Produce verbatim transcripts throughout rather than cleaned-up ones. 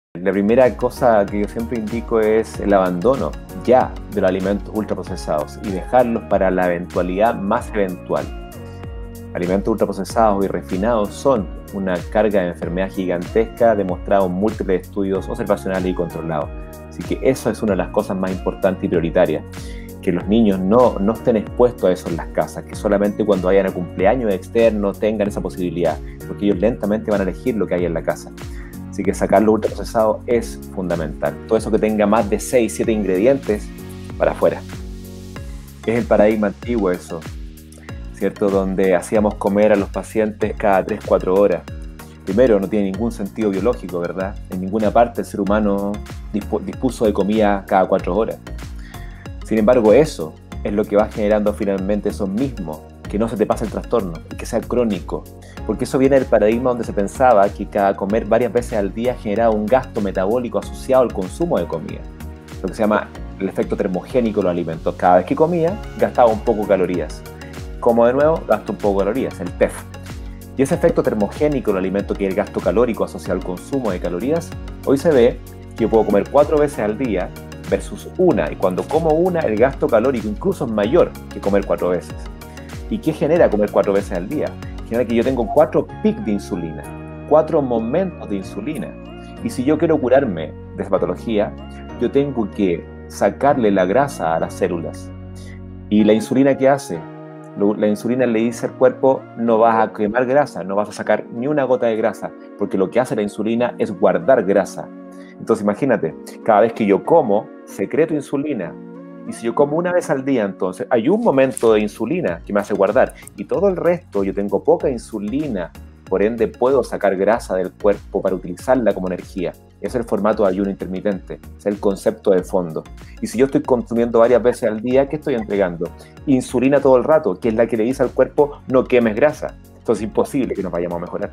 La primera cosa que yo siempre indico es el abandono ya de los alimentos ultraprocesados y dejarlos para la eventualidad más eventual. Alimentos ultraprocesados y refinados son una carga de enfermedad gigantesca demostrada en múltiples estudios observacionales y controlados. Así que eso es una de las cosas más importantes y prioritarias, que los niños no, no estén expuestos a eso en las casas, que solamente cuando vayan a cumpleaños externos tengan esa posibilidad, porque ellos lentamente van a elegir lo que hay en la casa. Así que sacar lo ultraprocesado es fundamental. Todo eso que tenga más de seis, siete ingredientes, para afuera. Es el paradigma antiguo eso, ¿cierto? Donde hacíamos comer a los pacientes cada tres, cuatro horas. Primero, no tiene ningún sentido biológico, ¿verdad? En ninguna parte el ser humano dispuso de comida cada cuatro horas. Sin embargo, eso es lo que va generando finalmente esos mismos, que no se te pase el trastorno, que sea crónico. Porque eso viene del paradigma donde se pensaba que cada comer varias veces al día generaba un gasto metabólico asociado al consumo de comida. Lo que se llama el efecto termogénico de los alimentos. Cada vez que comía, gastaba un poco de calorías. Como de nuevo, gasto un poco de calorías, el T E F. Y ese efecto termogénico del alimento, que es el gasto calórico asociado al consumo de calorías, hoy se ve que yo puedo comer cuatro veces al día versus una. Y cuando como una, el gasto calórico incluso es mayor que comer cuatro veces. ¿Y qué genera comer cuatro veces al día? Genera que yo tengo cuatro picos de insulina, cuatro momentos de insulina. Y si yo quiero curarme de esa patología, yo tengo que sacarle la grasa a las células. ¿Y la insulina qué hace? La insulina le dice al cuerpo: no vas a quemar grasa, no vas a sacar ni una gota de grasa, porque lo que hace la insulina es guardar grasa. Entonces imagínate, cada vez que yo como, secreto insulina. Y si yo como una vez al día, entonces hay un momento de insulina que me hace guardar, y todo el resto yo tengo poca insulina, por ende puedo sacar grasa del cuerpo para utilizarla como energía. Ese es el formato de ayuno intermitente, es el concepto de fondo. Y si yo estoy consumiendo varias veces al día, ¿qué estoy entregando? Insulina todo el rato, que es la que le dice al cuerpo: no quemes grasa. Entonces es imposible que nos vayamos a mejorar.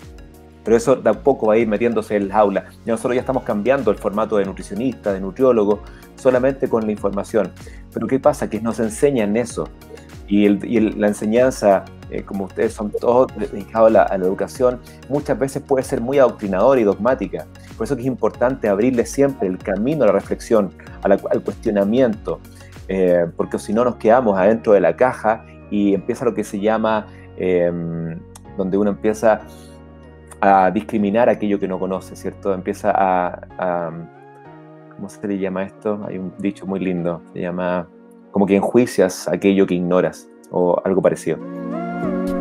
Pero eso de a poco va a ir metiéndose en la aula. Y nosotros ya estamos cambiando el formato de nutricionista, de nutriólogo, solamente con la información. Pero ¿qué pasa? Que nos enseñan eso. Y, el, y el, la enseñanza, eh, como ustedes son todos dedicados a la, a la educación, muchas veces puede ser muy adoctrinadora y dogmática. Por eso que es importante abrirle siempre el camino a la reflexión, a la, al cuestionamiento, eh, porque si no nos quedamos adentro de la caja y empieza lo que se llama, eh, donde uno empieza a discriminar aquello que no conoce, ¿cierto? Empieza a, a... ¿Cómo se le llama esto? Hay un dicho muy lindo, se llama como que enjuicias aquello que ignoras, o algo parecido.